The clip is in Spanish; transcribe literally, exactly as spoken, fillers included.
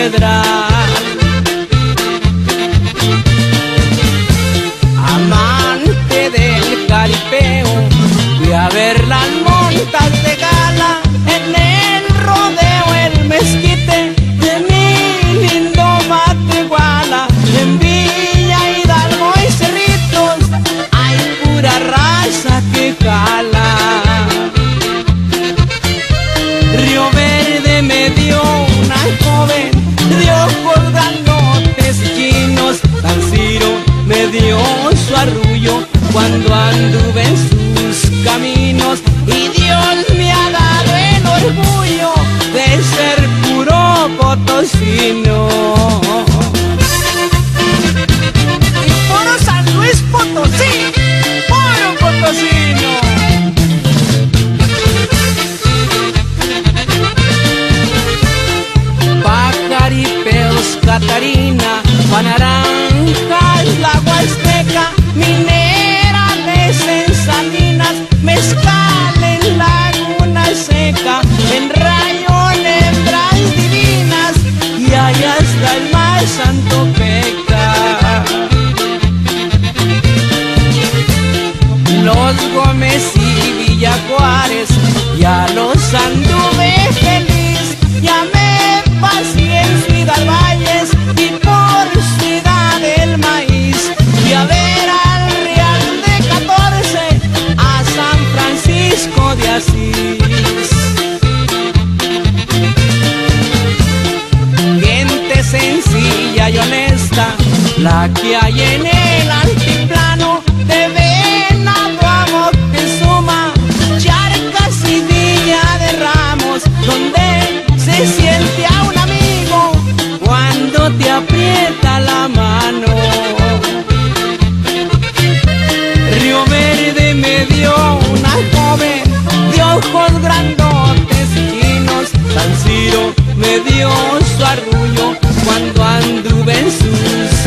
piedra. Amante del caripeo, fui a ver las montas de Gala, en el rodeo el mezquite de mi lindo Matehuala. En Villa Hidalgo y Cerritos hay pura raza que jala. Río Verde me dio una joven de ojos grandotes chinos. San Ciro me dio su arrullo cuando anduve en sus caminos. Y Dios me ha dado el orgullo de ser puro potosino. Y puro San Luis Potosí, puro potosino. Pajaripeos, Catarina, pa' naranjas, la Huasteca, minerales en Salinas, mezcal en Laguna Seca, en Rayón hembras divinas, y allá está el mar Santo Peca. Los Gómez y Villa Juárez, ya los anduve feliz, ya me pasé en Ciudad Valles y por Ciudad del Maíz. Fui a ver al Real de catorce, a San Francisco de Asís. Gente sencilla y honesta, la que hay en el altiplano, de Venado a Moctezuma, Charcas y Villa de Ramos, donde se siente a un amigo cuando te aprieta la mano. Río Verde me dio una joven de ojos grandotes chinos. San Ciro me dio su arrullo cuando anduve en sus